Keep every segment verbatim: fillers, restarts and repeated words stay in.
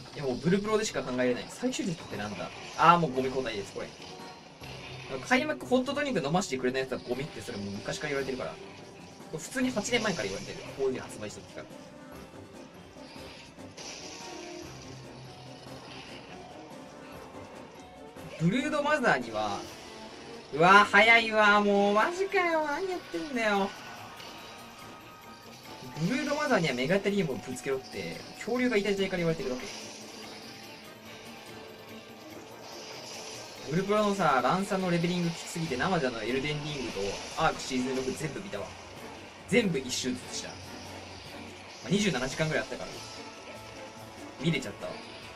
いやもうブルプロでしか考えられない。最終術ってなんだ。ああ、もうゴミ答えです、これ。開幕ホットドリンク飲ませてくれないやつはゴミってそれもう昔から言われてるから。普通にはちねんまえから言われてる。こういう風に発売した時から。ブルードマザーには、うわー早いわー、もうマジかよ、何やってんだよ。ブルードマザーにはメガテリウムをぶつけろって恐竜がいた時代から言われてるわけ。ブルプロのさ、ランサのレベリングきつすぎて生であのエルデンリングとアークシーズンろく全部見たわ。全部一周ずつした。まあ、にじゅうななじかんぐらいあったから見れちゃったわ。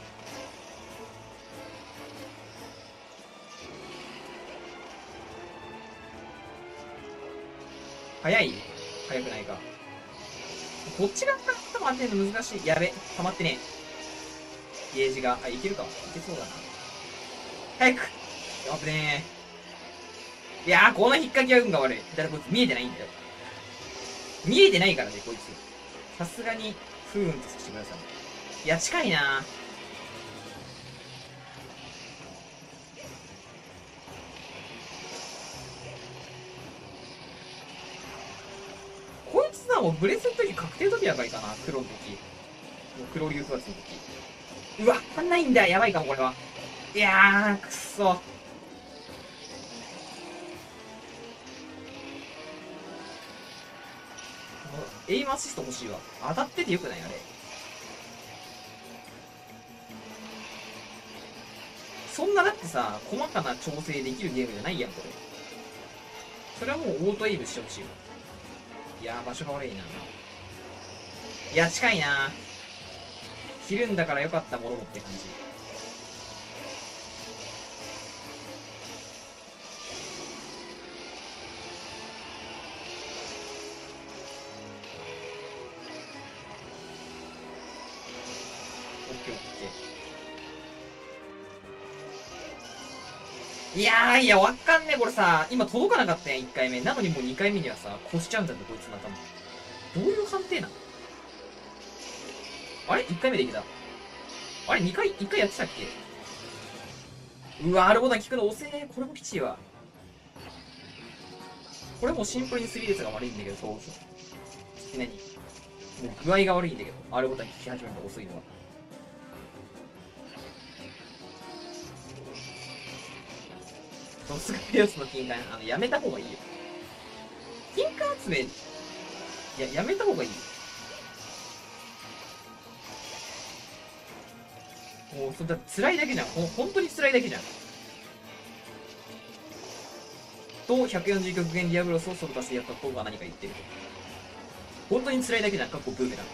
早い？早くないか。こっち側から溜まってんの難しい。やべ、溜まってねえ。ゲージが。あ、いけるか。いけそうだな。早く。やべねえ。いやー、この引っ掛けは運が悪い。だってこいつ見えてないんだよ。見えてないからね、こいつ。さすがに、不運とさせてください。いや、近いなこいつさ、もうブレスの時確定時やばいかな、黒の時。もう黒竜不発の時。うわ、足んないんだ。やばいかも、これは。いやー、くっそ。エイムアシスト欲しいわ。当たっててよくないあれ。そんなだってさ、細かな調整できるゲームじゃないやん、これ。それはもうオートエイムしてほしいわ。いやー、場所が悪いな。いや、近いな。切るんだからよかったものもって感じ。オッケーオッケー。いやー、いや、わかんねえ、これさ、今届かなかったやん、いっかいめ。なのにもうにかいめにはさ、越しちゃうんだって、こいつまたも。どういう判定なの？あれ ?いっ 回目でいけた。あれ ?に 回、いっかいやってたっけ？うわ、R ボタン効くの遅え。これもきちいわ。これもシンプルにスリー列が悪いんだけど、そうそう。何？もう具合が悪いんだけど、R ボタン効き始めるの遅いのは。そのスカイレオスの金塊、あの、やめた方がいいよ。金塊集め、いや、やめた方がいいよ。もう、そんな辛いだけじゃん。ほ本当に辛いだけじゃん。と、ひゃくよんじゅう極限ディアブロスをソルタスでやった方が何か言ってる。本当に辛いだけじゃん。かっこブーメラン。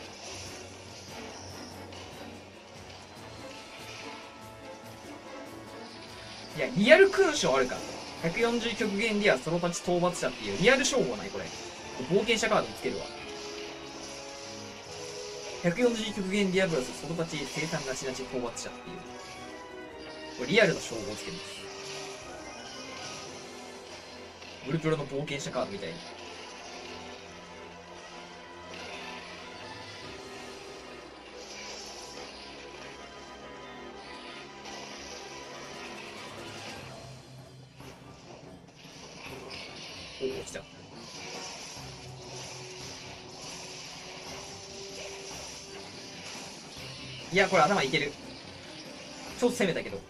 いや、リアル勲章あるから。ひゃくよんじゅう極限ディアソロタチ討伐者っていうリアル称号ない、これ。冒険者カードつけるわ。ひゃくよんじゅう極限ディアブロスソロタチ生産なしなし討伐者っていう。これリアルの称号をつけます。ブルプロの冒険者カードみたいに。おお、来た。いや、これ頭いける。ちょっと攻めたけど。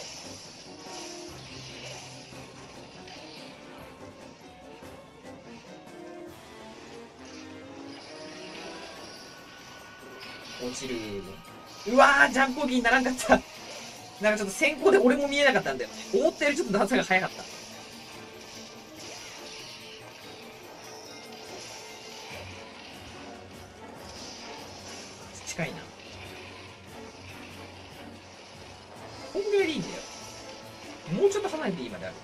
落ちる。うわー、ジャンプ攻撃にならんかった。なんかちょっと先行で俺も見えなかったんだよね。思ったよりちょっと段差が早かった。近いな。こんぐらいでいいんだよ。もうちょっと離れていいまである。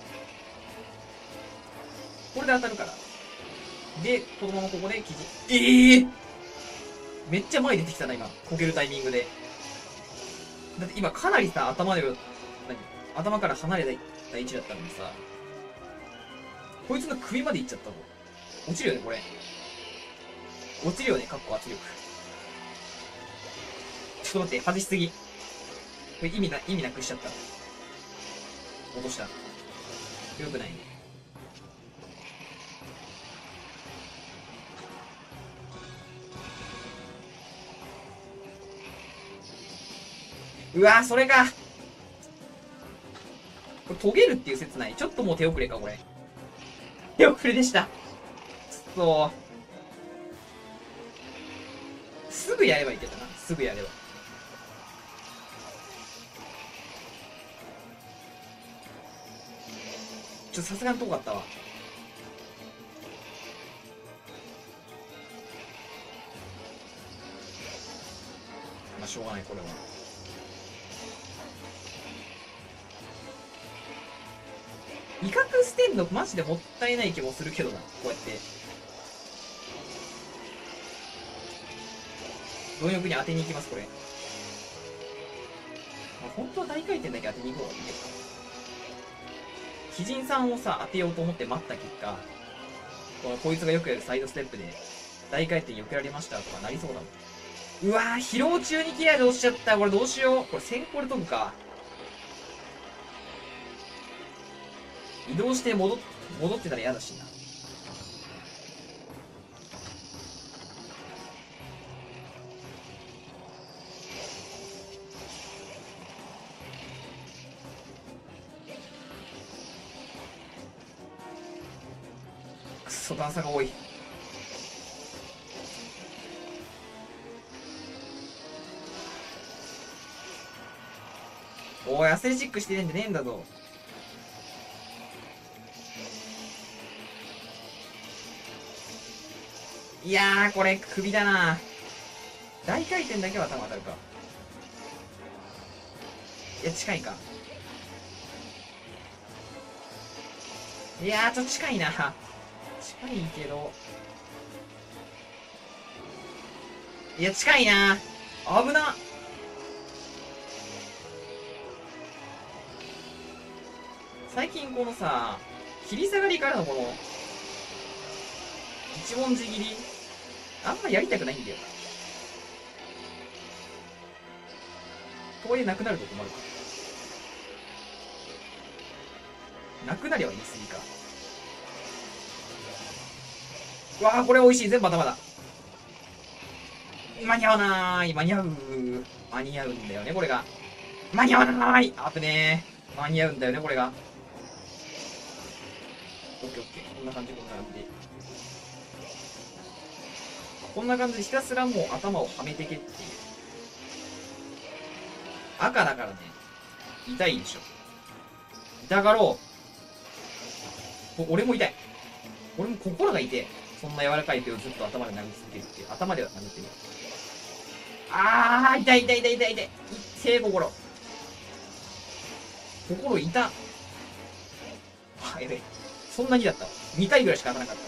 これで当たるから。で、このままここで生地。ええー、めっちゃ前出てきたな、今。こけるタイミングで。だって今かなりさ、頭で、何頭から離れた位置だったのにさ、こいつの首まで行っちゃったぞ。落ちるよね、これ。落ちるよね、かっこ圧力。ちょっと待って、外しすぎ。 れ意味な、意味なくしちゃった。落とした。よくないね。うわー、それか。これ、遂げるっていう説ない。ちょっともう手遅れか、これ。手遅れでした。くそー。すぐやればいいけどな。すぐやれば。ちょっとさすがに遠かったわ。まあ、しょうがない、これは。威嚇捨てんのマジでもったいない気もするけどな、こうやって。貪欲に当てに行きます、これ。まあ、本当は大回転だけ当てに行こうがいいけど。鬼人さんをさ、当てようと思って待った結果、このこいつがよくやるサイドステップで、大回転避けられましたとかなりそうだもん。うわぁ、疲労中に切れ味落ちちゃった。これどうしよう。これ先行で飛ぶか。移動して戻っ、戻ってたら嫌だしな。くっそ段差が多い。おい、アスレチックしてねえんじゃねえんだぞ。いやー、これ首だな。大回転だけは頭当たるか。いや、近いか。いやー、ちょっと近いな。近いけど。いや、近いな。危な。最近このさ、切り下がりからのこの、一文字切り、あんまやりたくないんだよな。こういうなくなると困るか。なくなりは言い過ぎか。うわあ、これ美味しい。全部頭だ。間に合わない。間に合う。間に合うんだよね、これが。間に合わない。あぶねー。間に合うんだよね、これが。オッケーオッケー。こんな感じ、こんな感じ。こんな感じでひたすらもう頭をはめてけっていう。赤だからね、痛いでしょ。痛がろう。俺も痛い。俺も心が痛い。そんな柔らかい手をずっと頭で殴り続けるっていう。頭では殴ってる。あー、痛い痛い痛い痛い痛い。痛い心。心痛。あ、やべえ。そんなにだったわ。にかいぐらいしか当たらなかった。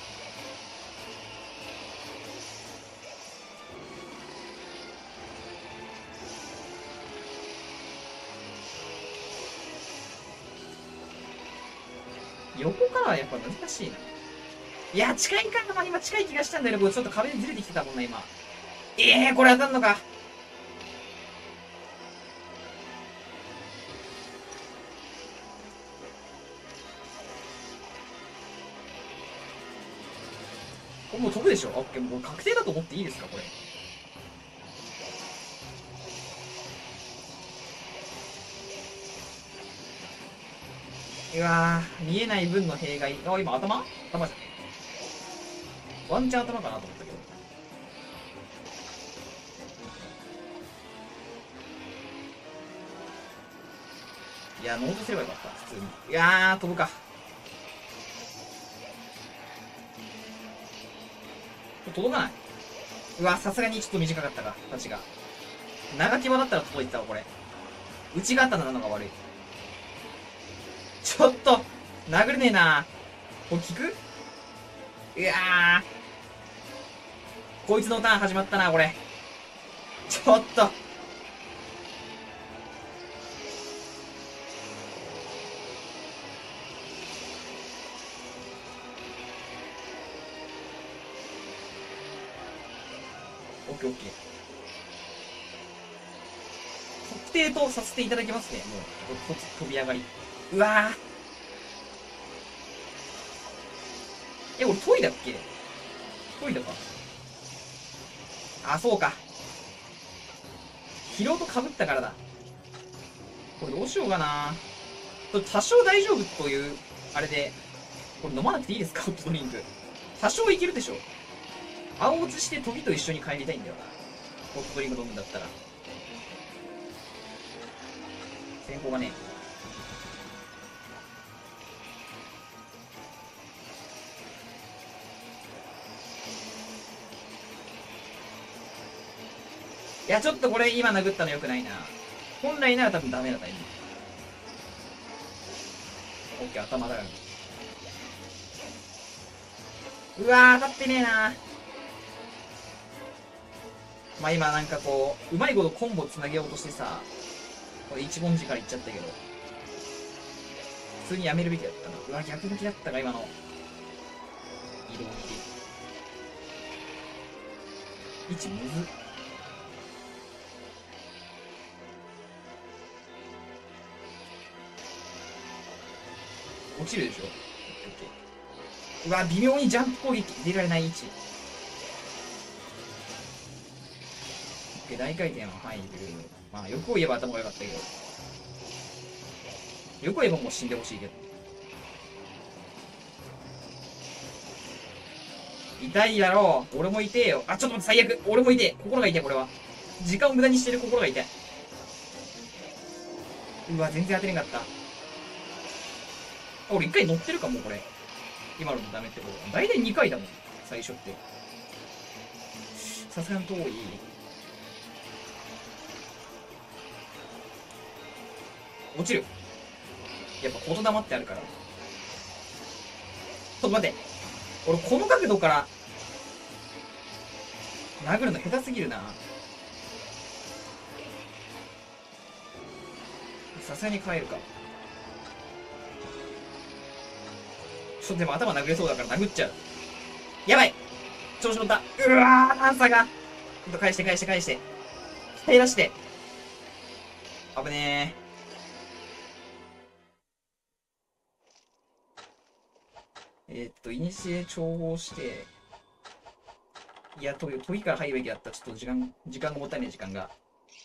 横からはやっぱ難しいな。いや、近いか。まあ、今近い気がしたんだけど、これちょっと壁にずれてきてたもんな、今。ええー、これ当たんのか。これもう飛ぶでしょ。オッケー、もう確定だと思っていいですか、これ。うわー、見えない分の弊害。あ、今頭頭じゃねえ。ワンチャン頭かなと思ったけど。いや、ノートすればよかった、普通に。いやー、飛ぶか。届かない。うわ、さすがにちょっと短かったか、立ちが。長き場だったら届いてたわ、これ。内があったなのが悪い。ちょっと、殴れねえな。これ効く？いやー。こいつのターン始まったな、これ。ちょっと。オッケーオッケー。 確定とさせていただきますね。もう、飛び上がり。うわぁ。え、俺トイだっけ？トイだか。あ、そうか。疲労と被ったからだ。これどうしようかな。多少大丈夫という、あれで、これ飲まなくていいですか？ホットドリンク。多少いけるでしょ。青落ちして時と一緒に帰りたいんだよな。ホットドリンク飲むんだったら。先行がね。いや、ちょっとこれ今殴ったの良くないな。本来なら多分ダメなタイミング。オッケー、頭だよ。うわー、当たってねえな。まあ今なんかこう、うまいことコンボつなげようとしてさ、これ一文字からいっちゃったけど、普通にやめるべきだったな。うわ、逆向きだったか、今の。移動向き。位置むずっ。落ちるでしょ。うわ、微妙にジャンプ攻撃入れられない位置。大回転は入る。まあ、欲を言えば頭が良かったけど。欲を言えばもう死んでほしいけど。痛いだろう。俺も痛えよ。あ、ちょっと待って、最悪。俺も痛え。心が痛い、これは。時間を無駄にしてる心が痛い。うわ、全然当てれんかった。あ、俺一回乗ってるかも、これ。今のもダメってこと。大体にかいだもん。最初って。さすがに遠い。落ちる。やっぱ言霊ってあるから。ちょっと待って。俺この角度から殴るの下手すぎるな。さすがに帰るか。ちょっとでも頭殴れそうだから殴っちゃう。やばい、調子乗った。うわー、アンサーが。ちょっと返して返して返して。手出して。危ねー。えー、っと、イニシエ調合して、いや、と時から入るべきだった。ちょっと時間、時間がもったいない、時間が。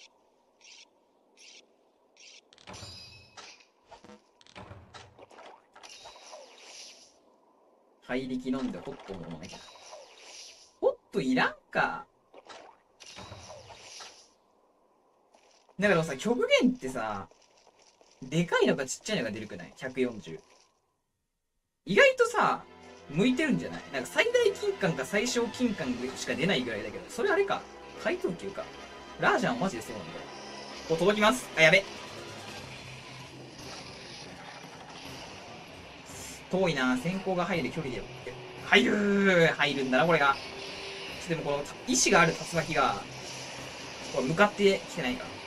入りき飲んでホットも飲まなきゃ。ホットいらんか。だからさ、極限ってさ、でかいのかちっちゃいのが出るくない？ ひゃくよんじゅう。意外とさ、向いてるんじゃない？なんか最大金管か最小金管しか出ないぐらいだけど、それあれか。怪盗球か。ラージャンはマジでそうなんだよ。お、届きます。あ、やべ。遠いな。先行が入る距離で。入るー入るんだな、これが。でもこの意志がある竜巻が、これ向かってきてないか。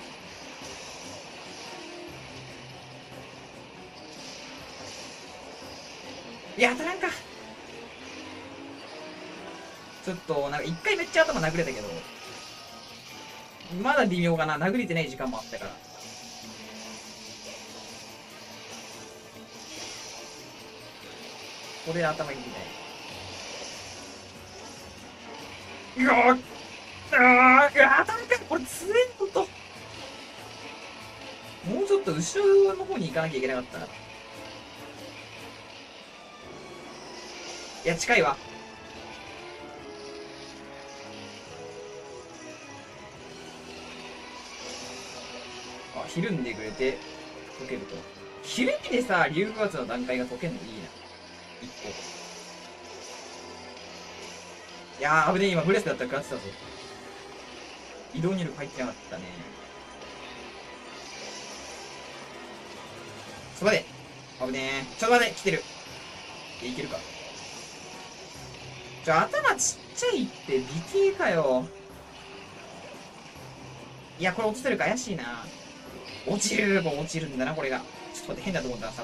いや、当たらんか。ちょっと、なんか一回めっちゃ頭殴れたけど、まだ微妙かな。殴れてない時間もあったから。これで頭に痛い。うわー、あー、うわー、当たるか。これ強えこと。もうちょっと後ろの方に行かなきゃいけなかったな。いや、近いわ。あ、ひるんでくれて、解けると。ひるみでさ、竜宮圧の段階が解けるのいいな。一個。いやー、危ねえ、今ブレスだったら勝ってたぞ。移動入力入ってなかったね。ちょっと待て。危ねえ。ちょっと待て、来てる。いや、いけるか。ちょ、頭ちっちゃいって、美形かよ。いや、これ落ちてるか怪しいな。落ちる。もう落ちるんだな、これが。ちょっと待って、変だと思ったら去った。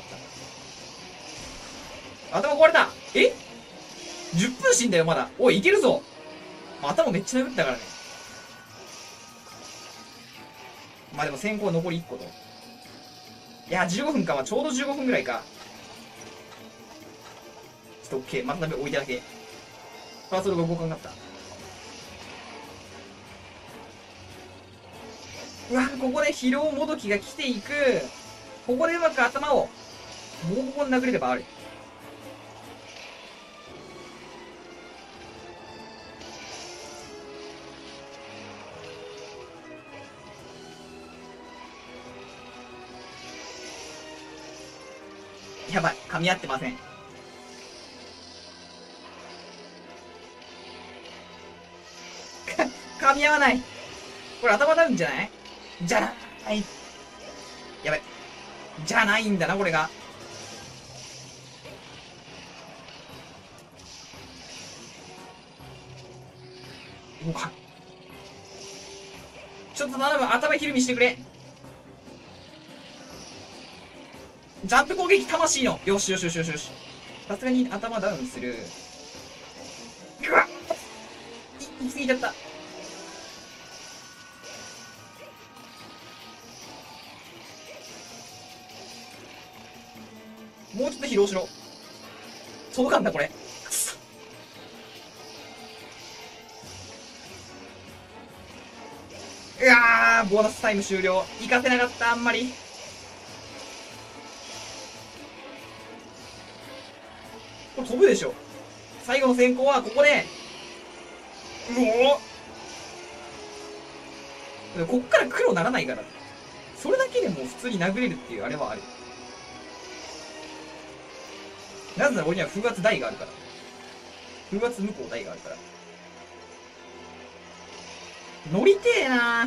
頭壊れた。え ?じゅっ 分死んだよ、まだ。おい、いけるぞ。頭めっちゃ殴ったからね。 まあでも先行残りいっこと。いや、じゅうごふんか。まあ、ちょうどじゅうごふんぐらいか。ちょっとオッケー。また置いただけ。パーソルが動かなかった。うわ、ここで疲労もどきが来ていく。ここでうまく頭を、ボコボコに殴れればある。やばい、噛み合ってません。噛み合わない。これ頭ダウンじゃない？じゃない。やばい。じゃないんだな、これが。動かん。ちょっと頼む、頭ひるみしてくれ。ジャンプ攻撃魂の。よしよしよしよしよし。さすがに頭ダウンする。うわっ、い、行き過ぎちゃった。もうちょっと疲労しろ。届かんだ、これ。くそ。うわー、ボーナスタイム終了。行かせなかった、あんまり。これ飛ぶでしょ。最後の先行はここで、うおー、こっから黒ならないから。それだけでもう普通に殴れるっていうあれはある。なぜなら俺には風圧台があるから。風圧無効台があるから。乗りてえなー。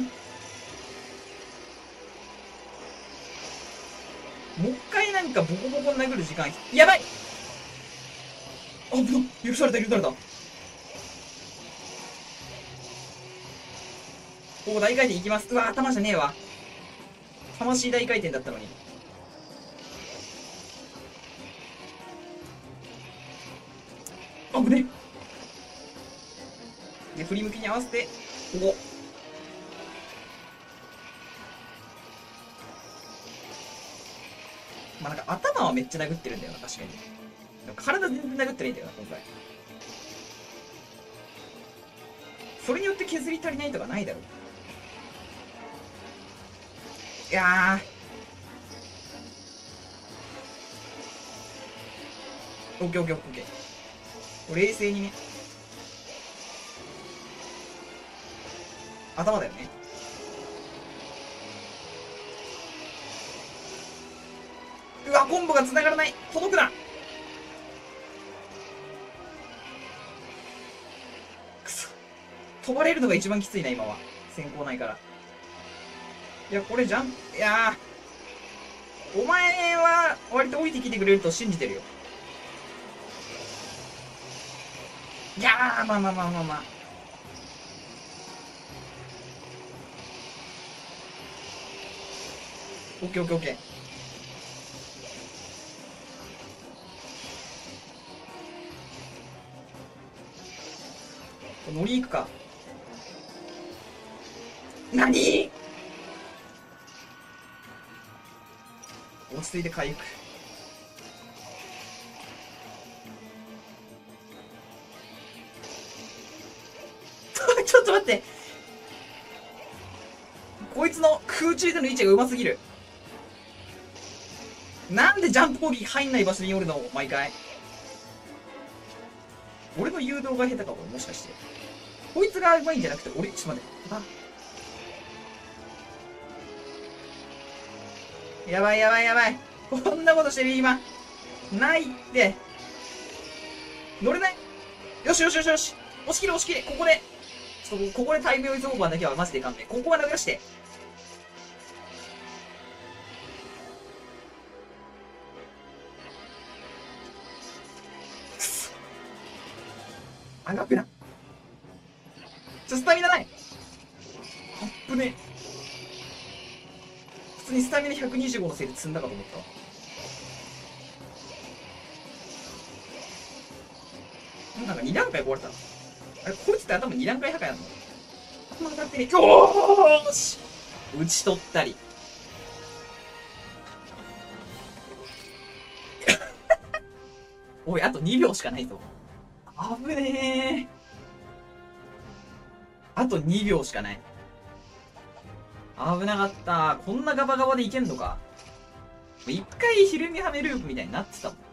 もう一回なんかボコボコに殴る時間、やばい。あ、ぶど、許された許された。ここ大回転いきます。うわ、頭じゃねえわ。魂大回転だったのに。あぶねえ。で、振り向きに合わせて、ここ。まあなんか頭はめっちゃ殴ってるんだよな、確かに。でも体全然殴ってないんだよな、今回。それによって削り足りないとかないだろう。いやー。オッケーオッケーオッケー。冷静にね。頭だよね。うわ、コンボが繋がらない。届くな。くそ。飛ばれるのが一番きついな、今は。先行ないから。いや、これじゃん。いやー。お前は、割と降りてきてくれると信じてるよ。いやー、まあまあまあまあまあ。オッケーオッケーオッケー。乗り行くか。なに落ち着いて回復。ちょっと待って。こいつの空中での位置が上手すぎる。なんでジャンプ攻撃入んない場所におるの毎回。俺の誘導が下手かも、もしかして。こいつが上手いんじゃなくて、俺、ちょっと待って。あ。やばいやばいやばい。こんなことしてる今。ないって。乗れない。よしよしよしよし。押し切れ押し切れ。ここで。ちょっとここでタイムヨイズオーバーだけはマジでいかんね。ここは流して。くそ。あがくな。ちょ、スタミナない。あっぶね。普通にスタミナひゃくにじゅうごのせいで積んだかと思った。なんかに段階壊れたの。あれ、こいつって頭に段階破壊なの？頭当たってね。よーし打ち取ったり。おい、あとにびょうしかないぞ。危ねえ。あとにびょうしかない。危なかった。こんなガバガバでいけんのか。一回ひるみはめループみたいになってたもん。